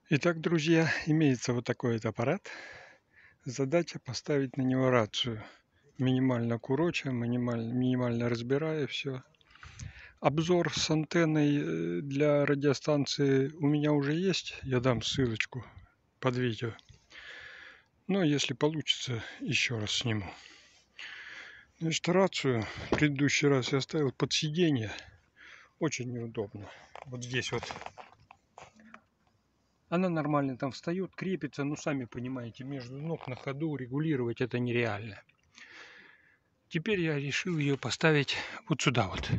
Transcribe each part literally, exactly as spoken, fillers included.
Итак, друзья, имеется вот такой вот аппарат. Задача поставить на него рацию, минимально куроча, минимально, минимально разбирая все. Обзор с антенной для радиостанции у меня уже есть, я дам ссылочку под видео. Но если получится, еще раз сниму. Значит, рацию в предыдущий раз я ставил под сиденье. Очень неудобно. Вот здесь вот. Она нормально там встает, крепится, но сами понимаете, между ног на ходу регулировать это нереально. Теперь я решил ее поставить вот сюда вот.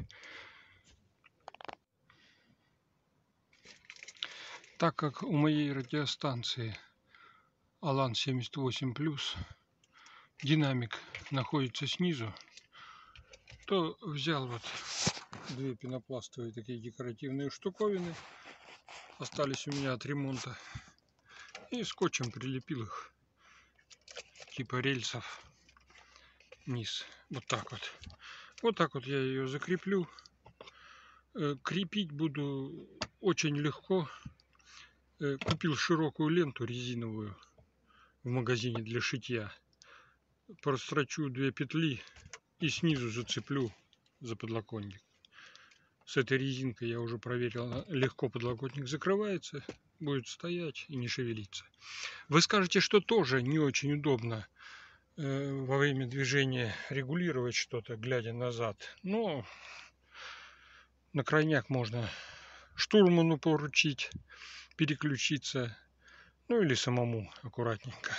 Так как у моей радиостанции Алан семьдесят восемь плюс динамик находится снизу, то взял вот две пенопластовые такие декоративные штуковины, остались у меня от ремонта, и скотчем прилепил их типа рельсов вниз. Вот так вот. Вот так вот я ее закреплю. Крепить буду очень легко. Купил широкую ленту резиновую в магазине для шитья. Прострочу две петли и снизу зацеплю за подлокотник. С этой резинкой я уже проверил, легко подлокотник закрывается, будет стоять и не шевелиться. Вы скажете, что тоже не очень удобно э, во время движения регулировать что-то, глядя назад. Но на крайняк можно штурману поручить, переключиться, ну или самому аккуратненько.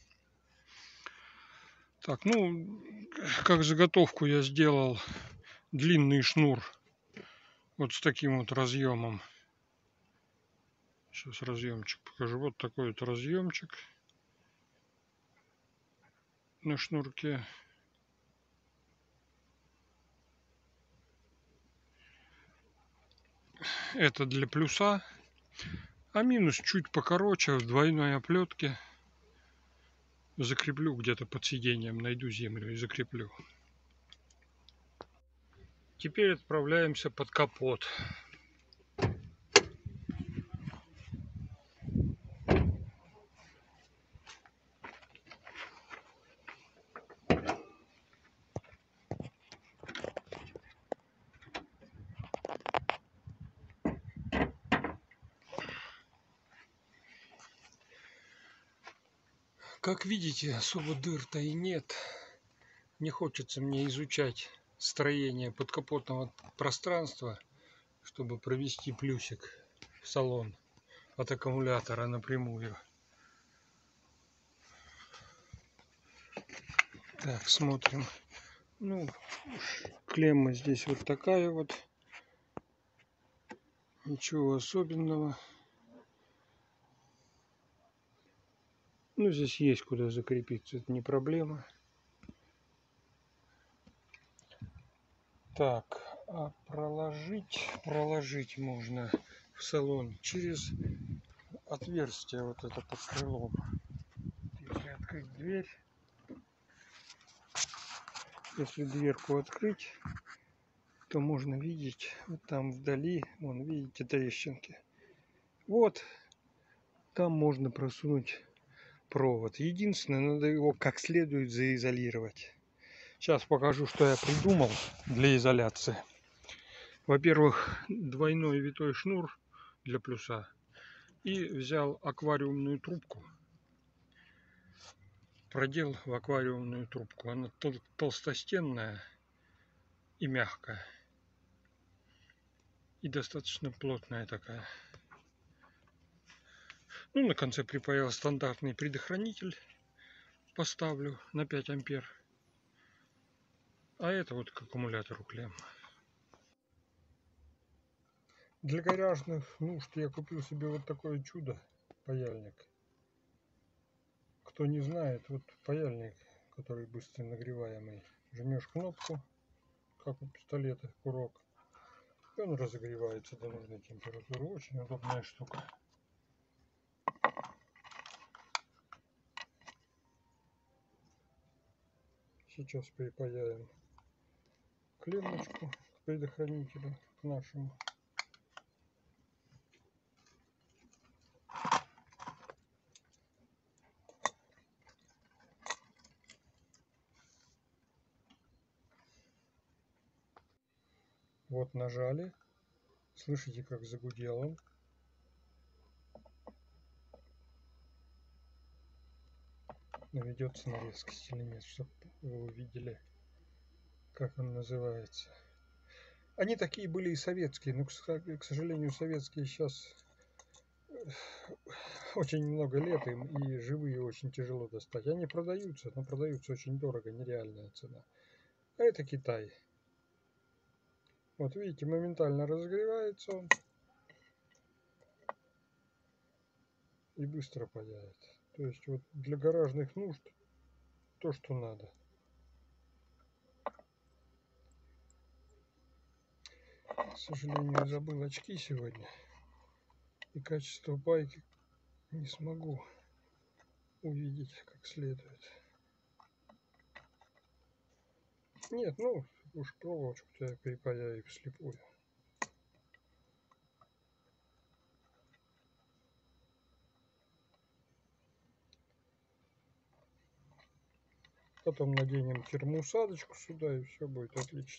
Так, ну, как заготовку я сделал длинный шнур вот с таким вот разъемом. Сейчас разъемчик покажу. Вот такой вот разъемчик на шнурке. Это для плюса, а минус чуть покороче, в двойной оплетке. Закреплю где-то под сиденьем, найду землю и закреплю. Теперь отправляемся под капот. Как видите, особо дыр-то и нет. Не хочется мне изучать строение подкапотного пространства, чтобы провести плюсик в салон от аккумулятора напрямую. Так, смотрим. Ну, клемма здесь вот такая вот. Ничего особенного. Ну, здесь есть куда закрепиться, это не проблема. Так, а проложить, проложить можно в салон через отверстие вот это под крылом. Если открыть дверь, если дверку открыть, то можно видеть вот там вдали, вон видите трещинки. Вот там можно просунуть провод. Единственное, надо его как следует заизолировать. Сейчас покажу, что я придумал для изоляции. Во-первых, двойной витой шнур для плюса. И взял аквариумную трубку. Продел в аквариумную трубку. Она тол- толстостенная и мягкая. И достаточно плотная такая. Ну, на конце припаял стандартный предохранитель. Поставлю на пять ампер. А это вот к аккумулятору клемма. Для гаражных нужд я купил себе вот такое чудо, паяльник. Кто не знает, вот паяльник, который быстро нагреваемый. Жмешь кнопку, как у пистолета, курок, и он разогревается до нужной температуры. Очень удобная штука. Сейчас припаяем клеммочку к предохранителю, к нашему. Вот нажали. Слышите, как загудел он. Наведется на резкость или нет, чтобы вы увидели, как он называется. Они такие были и советские, но, к сожалению, советские сейчас очень много лет им, и живые очень тяжело достать. Они продаются, но продаются очень дорого, нереальная цена. А это Китай. Вот видите, моментально разогревается он и быстро паяет. То есть вот для гаражных нужд то, что надо. К сожалению, забыл очки сегодня, и качество пайки не смогу увидеть как следует. Нет, ну уж проволочку-то я припаяю вслепую. Потом наденем термоусадочку сюда, и все будет отлично.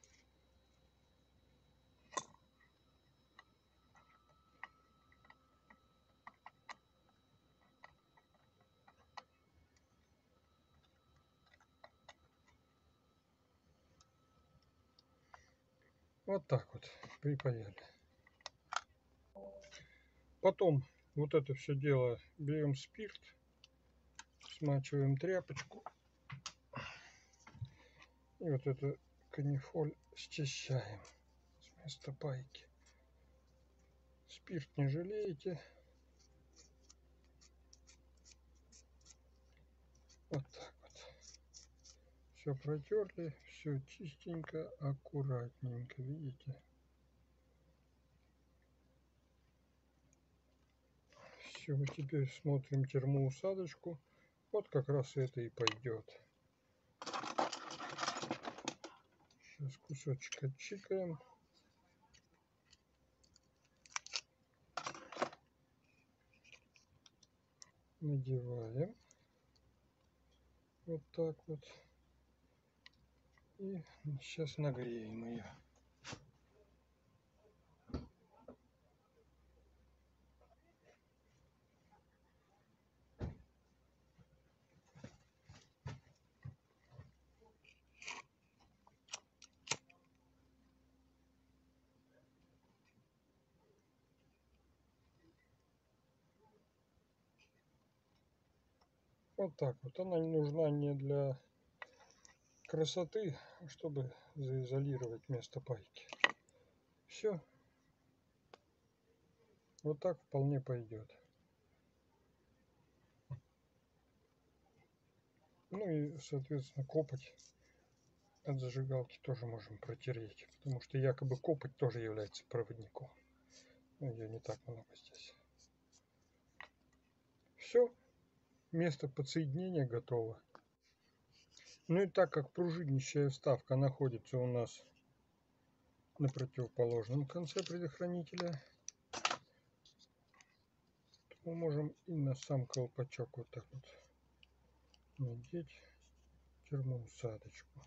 Вот так вот припаяли. Потом вот это все дело берем спирт, смачиваем тряпочку и вот это канифоль счищаем с места пайки. Спирт не жалеете. Вот так вот. Все протерли, все чистенько, аккуратненько, видите? Все, теперь смотрим термоусадочку. Вот как раз это и пойдет. Сейчас кусочек отчикаем. Надеваем. Вот так вот. И сейчас нагреем ее. Вот так вот. Она не нужна не для красоты, а чтобы заизолировать место пайки. Все. Вот так вполне пойдет. Ну и, соответственно, копоть от зажигалки тоже можем протереть, потому что якобы копоть тоже является проводником. Но ее не так много здесь. Все. Место подсоединения готово. Ну и так как пружинищая вставка находится у нас на противоположном конце предохранителя, мы можем и на сам колпачок вот так вот надеть термоусадочку.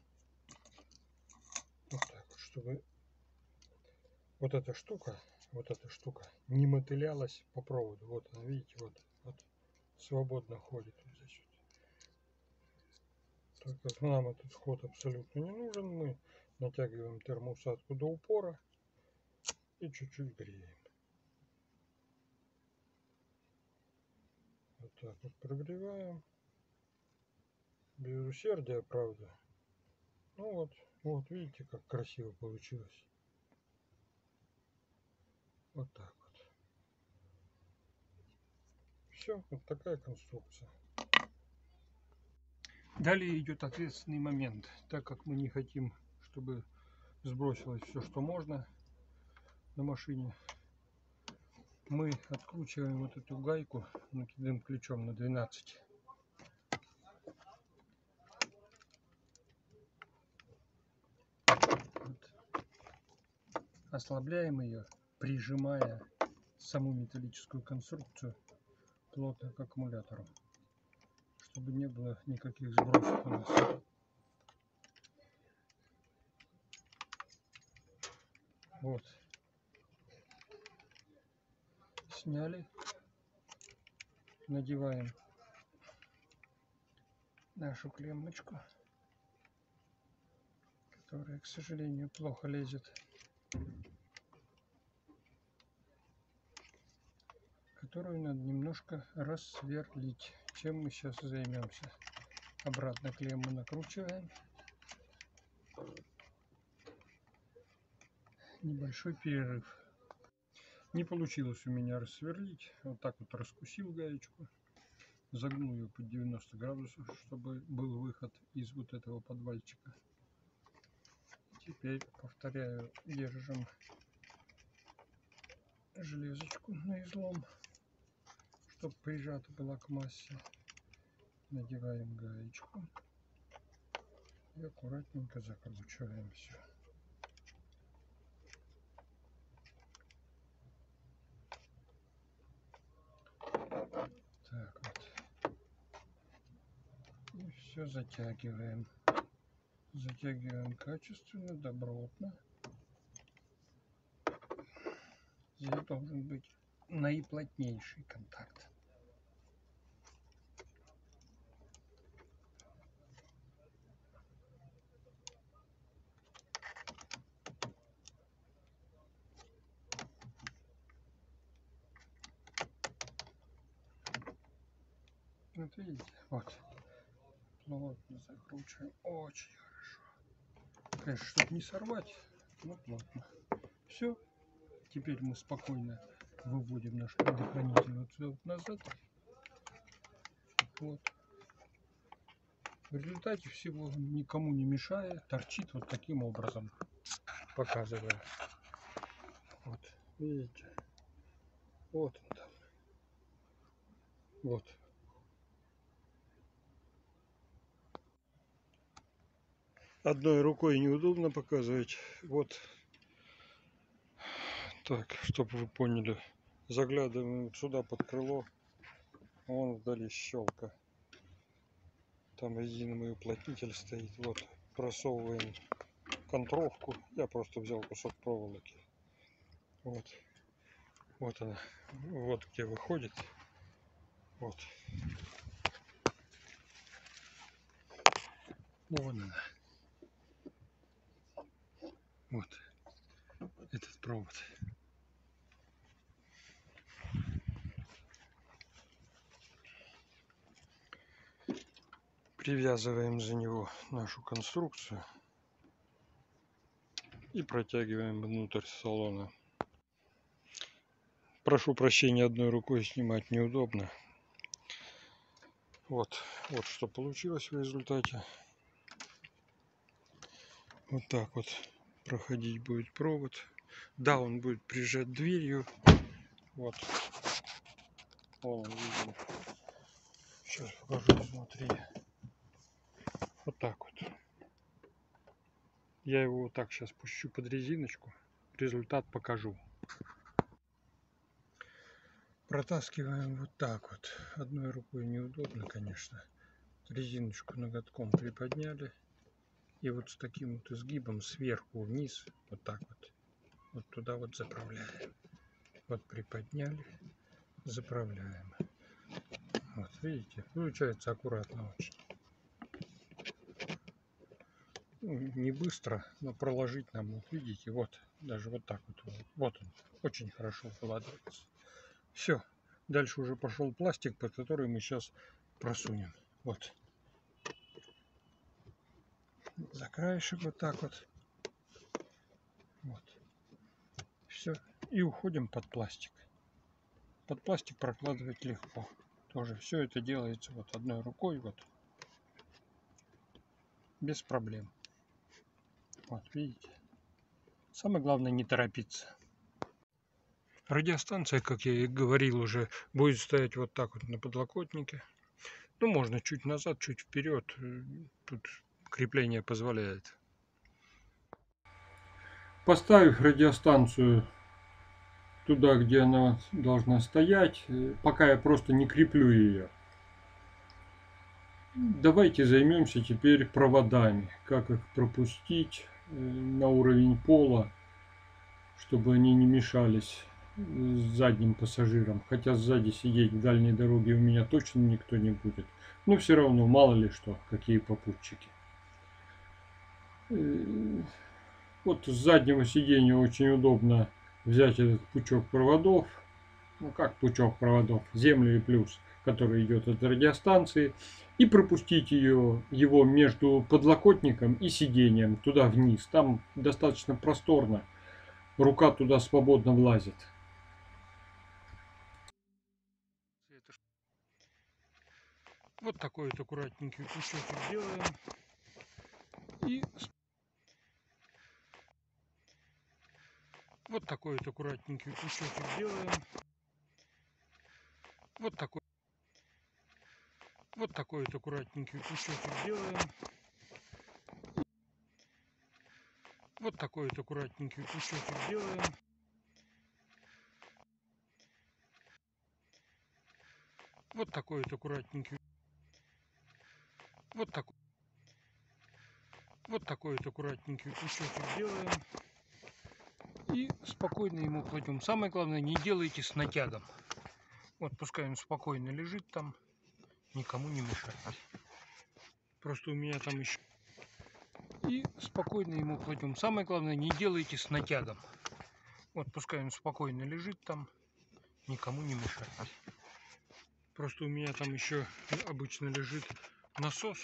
Вот так вот, чтобы вот эта штука, вот эта штука не мотылялась по проводу. Вот она, видите, вот, вот свободно ходит вот здесь вот. Так как нам этот ход абсолютно не нужен, мы натягиваем термоусадку до упора и чуть-чуть греем. Вот так вот прогреваем. Без усердия, правда. Ну вот, вот видите, как красиво получилось. Вот так вот. Все, вот такая конструкция. Далее идет ответственный момент. Так как мы не хотим, чтобы сбросилось все, что можно на машине, мы откручиваем вот эту гайку накидным ключом на двенадцать. Вот. Ослабляем ее, прижимая саму металлическую конструкцию плотно к аккумулятору, чтобы не было никаких сбросов у нас. Вот. Сняли. Надеваем нашу клеммочку, которая, к сожалению, плохо лезет, которую надо немножко рассверлить, чем мы сейчас займемся. Обратно клемму накручиваем. Небольшой перерыв. Не получилось у меня рассверлить. Вот так вот раскусил гаечку. Загнул ее под девяносто градусов, чтобы был выход из вот этого подвальчика. Теперь, повторяю, держим железочку на излом, чтобы прижата была к массе. Надеваем гаечку и аккуратненько закручиваем все. Так вот. И все затягиваем. Затягиваем качественно, добротно. Здесь должен быть наиплотнейший контакт. Вот видите, вот. Плотно закручиваем. Очень хорошо. Конечно, чтобы не сорвать, но плотно. Все. Теперь мы спокойно выводим наш предохранитель вот сюда вот назад. Вот. В результате всего, никому не мешая, торчит вот таким образом. Показываю. Вот. Видите? Вот он там. Вот. Одной рукой неудобно показывать. Вот. Так, чтобы вы поняли. Заглядываем вот сюда под крыло. Вон вдали щелка. Там резиновый уплотнитель стоит. Вот. Просовываем контровку. Я просто взял кусок проволоки. Вот. Вот она. Вот где выходит. Вот. Вон она. Вот. Этот провод. Привязываем за него нашу конструкцию и протягиваем внутрь салона. Прошу прощения, одной рукой снимать неудобно. Вот, вот что получилось в результате. Вот так вот проходить будет провод. Да, он будет прижат дверью. Вот. Вон он виден. Сейчас покажу изнутри. Вот так вот. Я его вот так сейчас пущу под резиночку. Результат покажу. Протаскиваем вот так вот. Одной рукой неудобно, конечно. Резиночку ноготком приподняли. И вот с таким вот изгибом сверху вниз, вот так вот, вот туда вот заправляем. Вот приподняли, заправляем. Вот видите, получается аккуратно очень. Ну, не быстро, но проложить нам, вот видите, вот, даже вот так вот, вот он, очень хорошо вкладывается. Все, дальше уже пошел пластик, под который мы сейчас просунем. Вот. За краешек вот так вот. Вот. Все. И уходим под пластик. Под пластик прокладывать легко. Тоже все это делается вот одной рукой, вот. Без проблем. Вот, видите. Самое главное не торопиться. Радиостанция, как я и говорил уже, будет стоять вот так вот на подлокотнике. Ну, можно чуть назад, чуть вперед. Тут крепление позволяет. Поставив радиостанцию туда, где она должна стоять, пока я просто не креплю ее. Давайте займемся теперь проводами. Как их пропустить на уровень пола, чтобы они не мешались с задним пассажиром. Хотя сзади сидеть в дальней дороге у меня точно никто не будет. Но все равно, мало ли что, какие попутчики. Вот с заднего сиденья очень удобно взять этот пучок проводов. Ну как пучок проводов? Земля и плюс, который идет от радиостанции. И пропустить ее, его между подлокотником и сиденьем туда вниз. Там достаточно просторно. Рука туда свободно влазит. Вот такой вот аккуратненький кусочек делаем. И вот такой вот аккуратненький кусочек делаем. Вот такой. Вот такой вот аккуратненький кусочек делаем. Вот такой вот аккуратненький кусочек делаем. Вот такой вот аккуратненький. Вот такой. Вот такой вот аккуратненький кусочек делаем. И спокойно ему кладем. Самое главное, не делайте с натягом. Вот пускай он спокойно лежит там, никому не мешает. Просто у меня там еще. И спокойно ему кладем. Самое главное, не делайте с натягом. Вот пускай он спокойно лежит там, никому не мешает. Просто у меня там еще обычно лежит насос.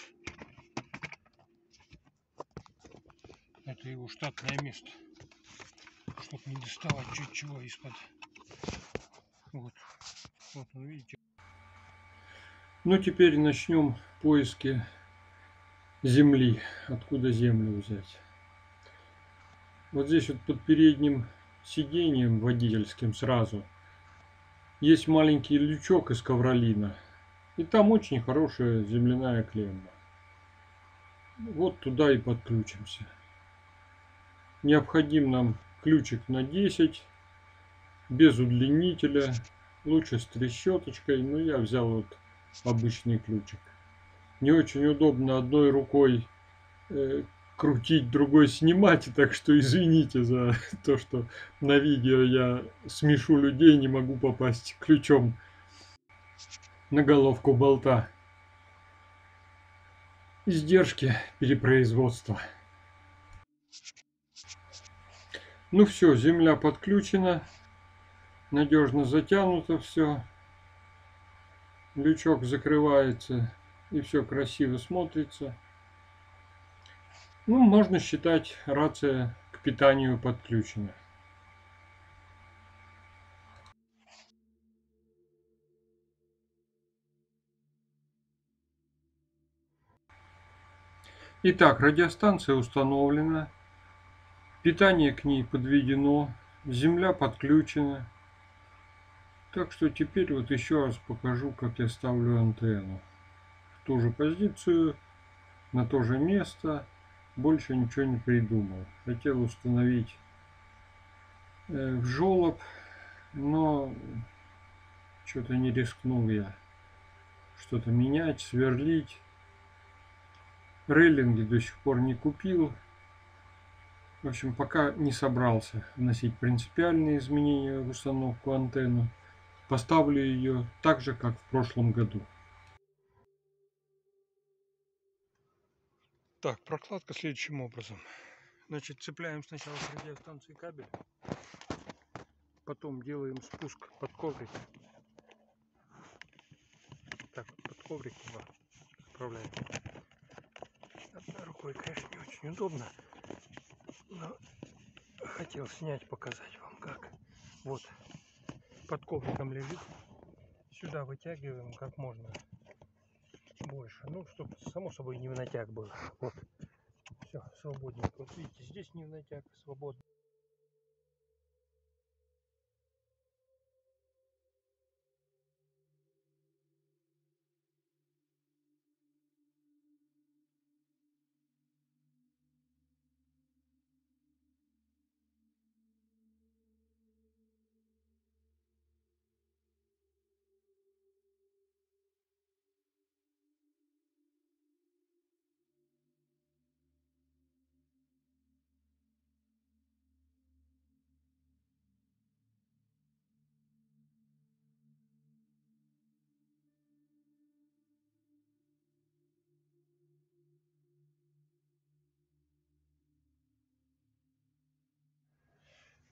Это его штатное место, чтобы не доставать чуть чего из-под. Вот, вот он, видите. Ну теперь начнем поиски земли. Откуда землю взять? Вот здесь вот под передним сиденьем водительским сразу есть маленький лючок из ковролина. И там очень хорошая земляная клемма. Вот туда и подключимся. Необходим нам ключик на десять, без удлинителя, лучше с трещоточкой, но я взял вот обычный ключик. Не очень удобно одной рукой э, крутить, другой снимать, так что извините за то, что на видео я смешу людей, не могу попасть ключом на головку болта. Издержки перепроизводства. Ну все, земля подключена, надежно затянуто все, лючок закрывается и все красиво смотрится. Ну, можно считать, рация к питанию подключена. Итак, радиостанция установлена, питание к ней подведено, земля подключена. Так что теперь вот еще раз покажу, как я ставлю антенну. В ту же позицию, на то же место. Больше ничего не придумал. Хотел установить э, в желоб, но что-то не рискнул я что-то менять, сверлить. Рейлинги до сих пор не купил. В общем, пока не собрался вносить принципиальные изменения в установку антенны. Поставлю ее так же, как в прошлом году. Так, прокладка следующим образом. Значит, цепляем сначала с радиостанции кабель. Потом делаем спуск под коврик. Так, под коврик его отправляем. Одной рукой, конечно, не очень удобно. Но хотел снять, показать вам как. Вот, под ковриком лежит. Сюда вытягиваем как можно больше. Ну, чтобы само собой не в натяг было. Вот. Все, свободненько. Вот видите, здесь не в натяг, свободно.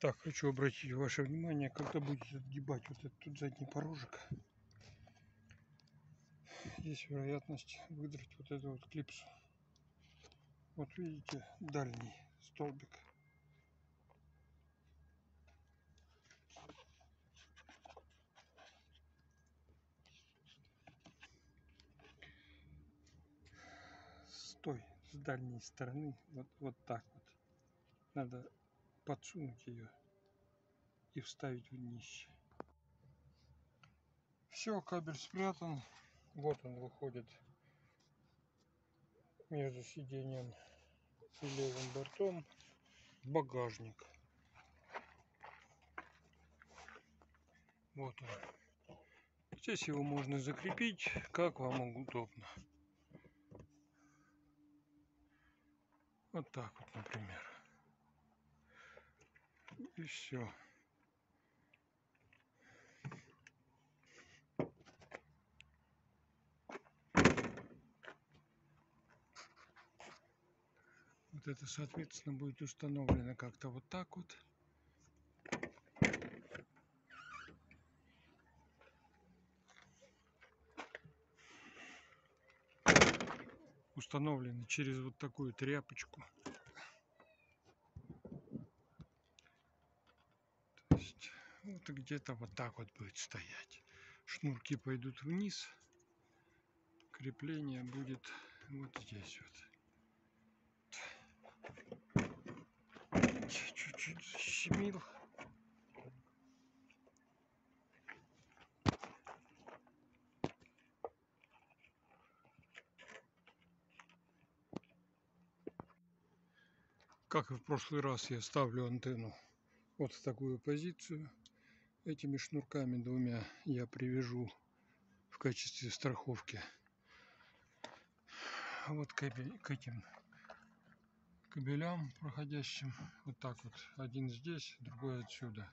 Так, хочу обратить ваше внимание, когда будете отгибать вот этот тут задний порожек, есть вероятность выдрать вот эту вот клипсу. Вот видите, дальний столбик. С той, с дальней стороны, вот, вот так вот. Надо подсунуть ее и вставить в днище. Все, кабель спрятан. Вот он выходит между сиденьем и левым бортом в багажник. Вот он. Здесь его можно закрепить, как вам удобно. Вот так вот, например. И все. Вот это, соответственно, будет установлено как-то вот так вот. Установлено через вот такую тряпочку. То есть вот где-то вот так вот будет стоять. Шнурки пойдут вниз. Крепление будет вот здесь вот. Чуть-чуть защемил. Как и в прошлый раз, я ставлю антенну вот в такую позицию. Этими шнурками двумя я привяжу в качестве страховки вот к этим кабелям проходящим. Вот так вот. Один здесь, другой отсюда.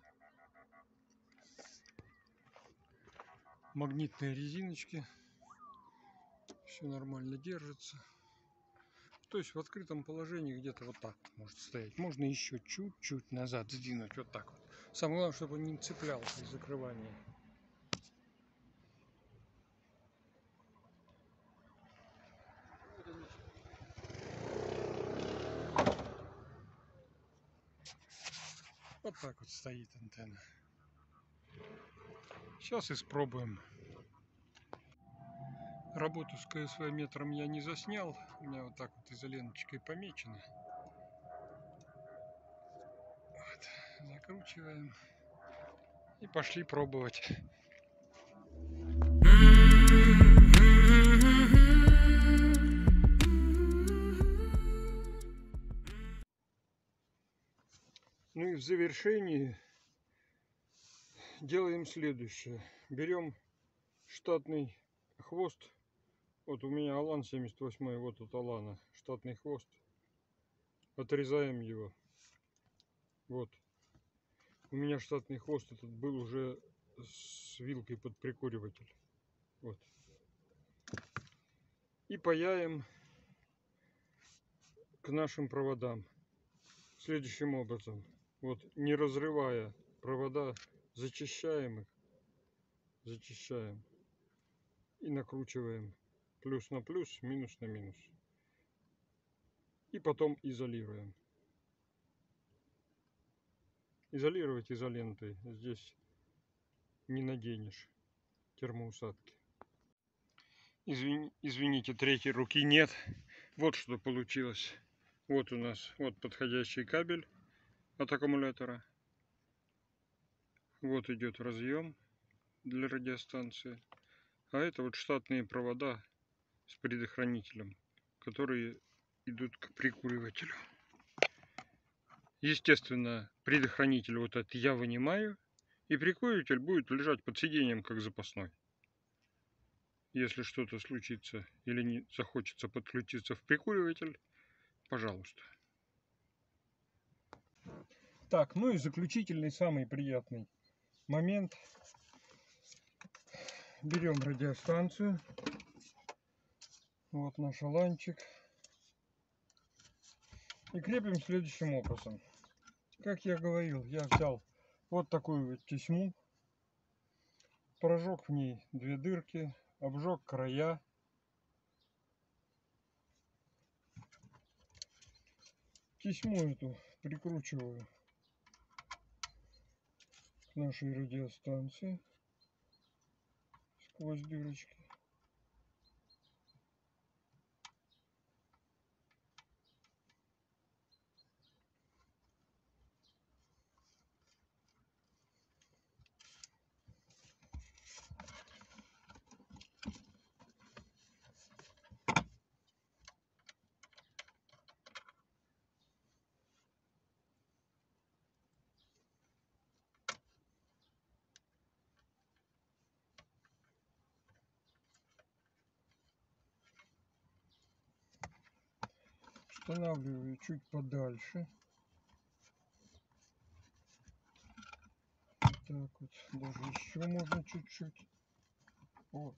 Магнитные резиночки. Все нормально держится. То есть в открытом положении где-то вот так может стоять. Можно еще чуть-чуть назад сдвинуть. Вот так вот. Самое главное, чтобы он не цеплялся при закрывании. Вот так вот стоит антенна. Сейчас испробуем. Работу с ка эс вэ метром я не заснял. У меня вот так вот изоленточкой помечено. Вот. Закручиваем. И пошли пробовать. Ну и в завершении делаем следующее. Берем штатный хвост. Вот у меня Алан семьдесят восемь, вот от Алана штатный хвост. Отрезаем его. Вот. У меня штатный хвост этот был уже с вилкой под прикуриватель. Вот. И паяем к нашим проводам следующим образом. Вот, не разрывая провода, зачищаем их, зачищаем и накручиваем плюс на плюс, минус на минус. И потом изолируем. Изолировать изолентой здесь не наденешь термоусадки. Извини, извините, третьей руки нет. Вот что получилось. Вот у нас вот подходящий кабель от аккумулятора. Вот идет разъем для радиостанции. А это вот штатные провода с предохранителем, которые идут к прикуривателю. Естественно, предохранитель вот этот я вынимаю, и прикуриватель будет лежать под сиденьем как запасной. Если что-то случится или не захочется подключиться в прикуриватель, пожалуйста. Так, ну и заключительный, самый приятный момент. Берем радиостанцию. Вот наш аланчик. И крепим следующим образом. Как я говорил, я взял вот такую вот тесьму, прожег в ней две дырки, обжег края. Тесьму эту прикручиваю к нашей радиостанции сквозь дырочки. Устанавливаю чуть подальше. Так вот, даже еще можно чуть-чуть. Вот.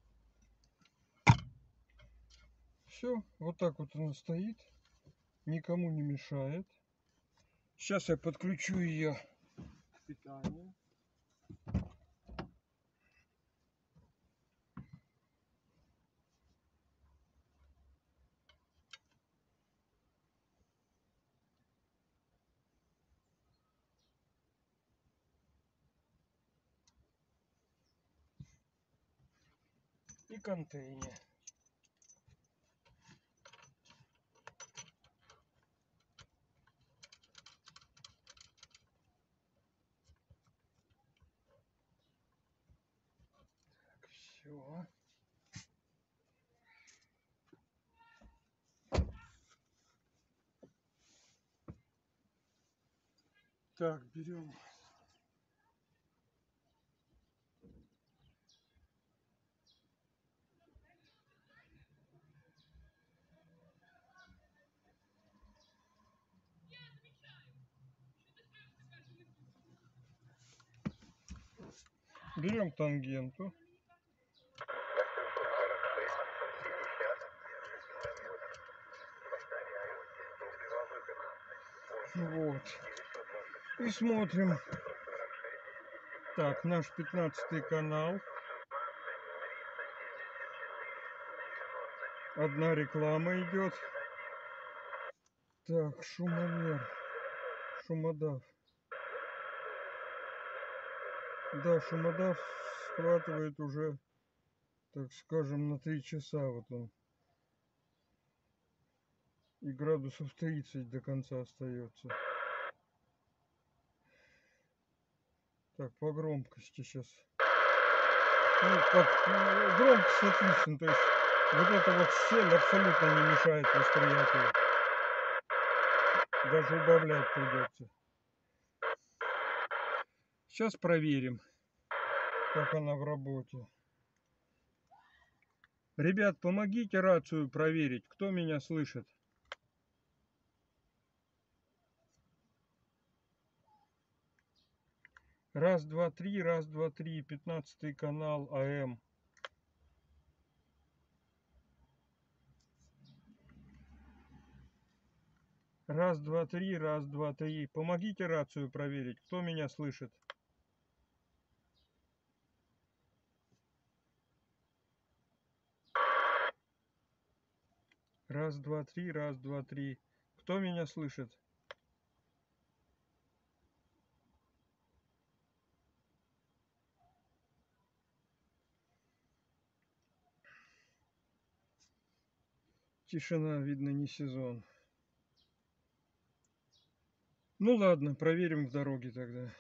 Все, вот так вот она стоит, никому не мешает. Сейчас я подключу ее к питанию. И контейнер. Все. Так, берем. Берем тангенту. Вот. И смотрим. Так, наш пятнадцатый канал. Одна реклама идет. Так, шумомер. Шумодав. Да, шумодав схватывает уже, так скажем, на три часа. Вот он. И градусов тридцать до конца остается. Так, по громкости сейчас. Ну, как, ну, громкость отлично. То есть вот эта вот щель абсолютно не мешает восприятию. Даже убавлять придется. Сейчас проверим, как она в работе. Ребят, помогите рацию проверить, кто меня слышит. Раз, два, три, раз, два, три, пятнадцатый канал АМ. Раз, два, три, раз, два, три. Помогите рацию проверить, кто меня слышит. Раз, два, три, раз, два, три. Кто меня слышит? Тишина, видно, не сезон. Ну ладно, проверим в дороге тогда.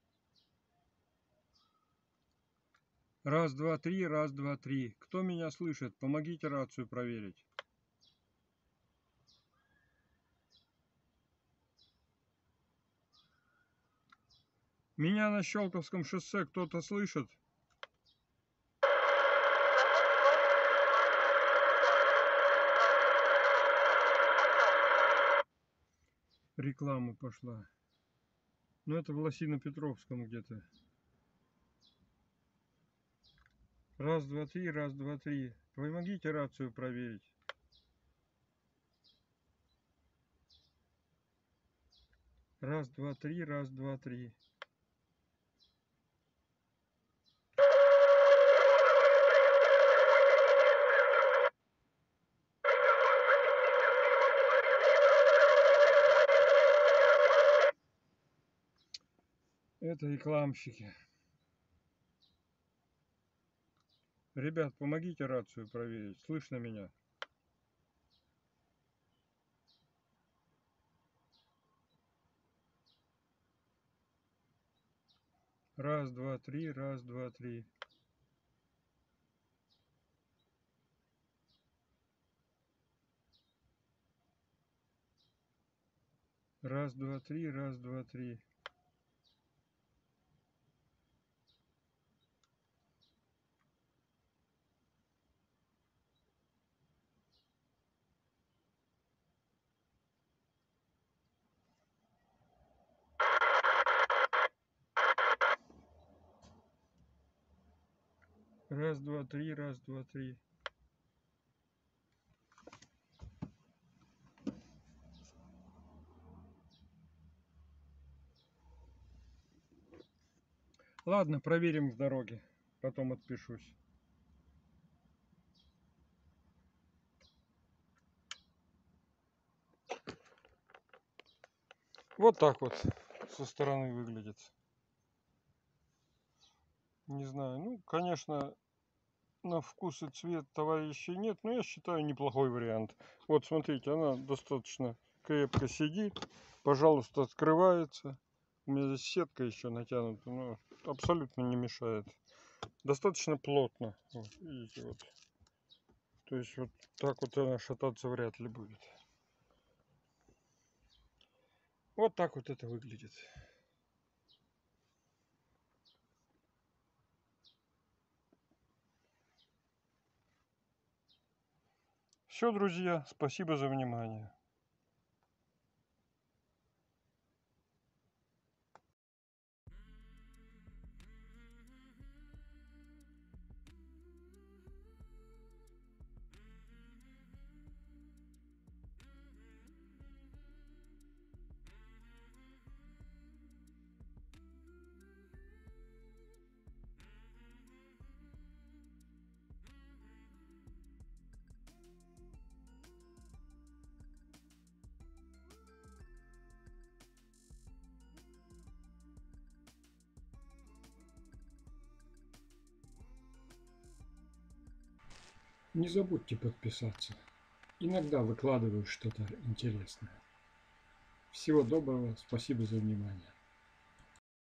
Раз, два, три, раз, два, три. Кто меня слышит? Помогите рацию проверить. Меня на Щелковском шоссе кто-то слышит? Реклама пошла. Ну это в Лосино-Петровском где-то. Раз, два, три, раз, два, три. Помогите рацию проверить. Раз, два, три, раз, два, три. Это рекламщики. Ребят, помогите рацию проверить. Слышно меня? Раз, два, три, раз, два, три. Раз, два, три, раз, два, три. Раз, два, три, раз, два, три. Ладно, проверим в дороге. Потом отпишусь. Вот так вот со стороны выглядит. Не знаю, ну, конечно, на вкус и цвет товарищей нет, но я считаю неплохой вариант. Вот смотрите, она достаточно крепко сидит. Пожалуйста, открывается. У меня здесь сетка еще натянута, но абсолютно не мешает. Достаточно плотно. Вот, видите, вот. То есть вот так вот она шататься вряд ли будет. Вот так вот это выглядит. Все, друзья, спасибо за внимание. Не забудьте подписаться. Иногда выкладываю что-то интересное. Всего доброго, спасибо за внимание.